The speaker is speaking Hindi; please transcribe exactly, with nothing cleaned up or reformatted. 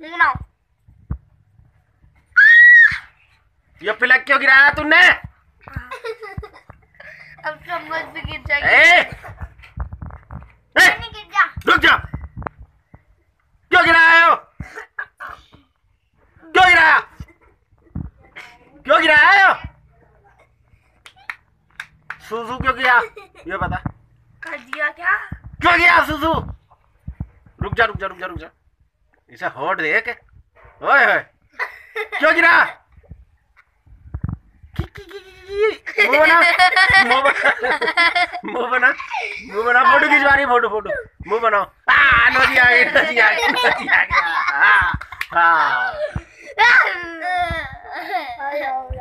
बनाओ। ये पिलक क्यों गिराया तूने? अब चम्मच भी गिर जाएगी। ए! ए! नहीं गिर जा। रुक जा। क्यों गिराया हो? क्यों गिराया? क्यों गिराया हो? सुसु क्यों किया? ये बता। कर दिया क्या? क्यों किया सुसु? रुक जा रुक जा रुक जा रुक जा। इसे होट देख। ओए ओए। क्यों गिरा? मुंह बना मुंह बना मुंह बना मुंह बना फोटो खिंचवा रही फोटो फोटो मुंह बनाओ। आ नदी आ गई नदी आ गई नदी आ गया। हाँ हाँ